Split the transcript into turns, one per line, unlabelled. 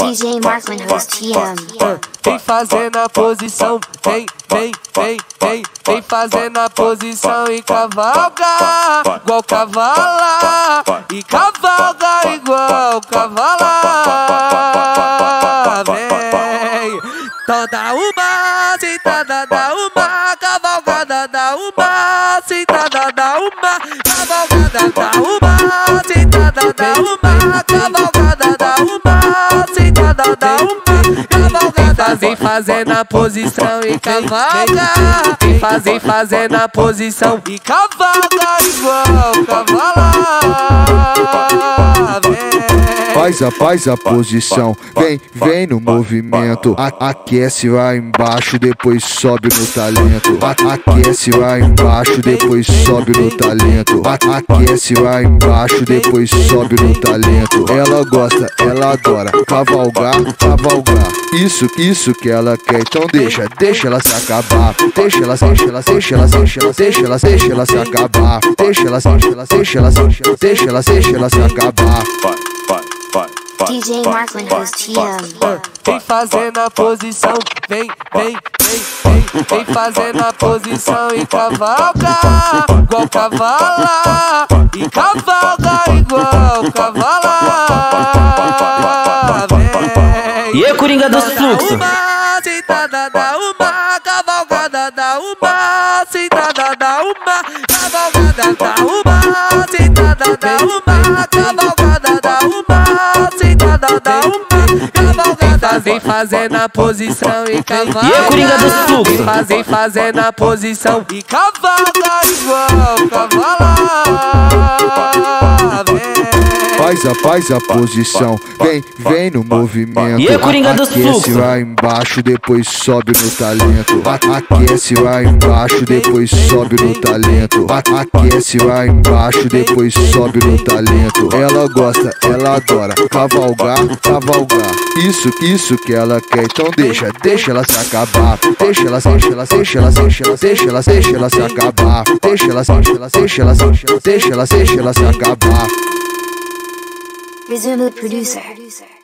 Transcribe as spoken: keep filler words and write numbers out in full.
D J Markman Host T M.
Vem fazendo a posição, vem, vem, vem, vem. Vem fazendo a posição e cavalga igual cavala. E cavalga igual cavala. Vem, então dá uma sentada, dá uma cavalgada, dá uma sentada, dá uma cavalgada, dá uma sentada, dá uma cavalgada, dá uma sentada, dá uma cavalgada. Vem fazendo a posição e cavalga. Vem fazer fazendo a posição e cavalga igual cavala.
Faz a, faz a posição, vem, vem no movimento. A, aquece lá embaixo, depois sobe no talento. A, aquece lá embaixo, depois sobe no talento. A, aquece lá embaixo, depois sobe no talento. Ela gosta, ela adora cavalgar, cavalgar. Isso, isso que ela quer, então deixa, deixa ela se acabar. Deixa ela, deixa ela, deixa ela, deixa ela, deixa ela, deixa ela se acabar. Deixa ela, deixa ela, deixa ela, deixa ela, deixa ela, deixa ela se acabar.
D J Markman Host T M.
Vem fazendo a posição, vem, vem, vem, vem. Vem fazendo a posição e cavalga igual cavala. E cavalga igual cavala. Vem.
E aí, Coringa dos Fluxos?
Dá uma sentada, dá uma cavalgada, dá uma sentada, dá uma cavalgada, dá uma sentada, dá uma cavalgada, dá uma sentada, dá uma cavalgada. Vem fazendo a posição e cavalga.
E aí, Coringa dos Fluxos?
Vem fazer fazendo a posição e cavalga igual cavala. Vem.
Faz a, faz a posição, vem, vem no movimento.
E aí, Coringa dos
Aquece
Fluxos?
lá embaixo, depois sobe no talento. A, aquece lá embaixo, depois sobe no talento. A, aquece lá embaixo, depois sobe no talento. Ela gosta, ela adora cavalgar, cavalgar. Isso, isso que ela quer, então deixa, deixa ela se acabar. Deixa ela, deixa ela, deixa ela, deixa ela, deixa ela, deixa ela se acabar. Deixa ela, deixa ela, deixa ela, deixa ela, deixa ela, deixa ela se acabar.
Resume the producer.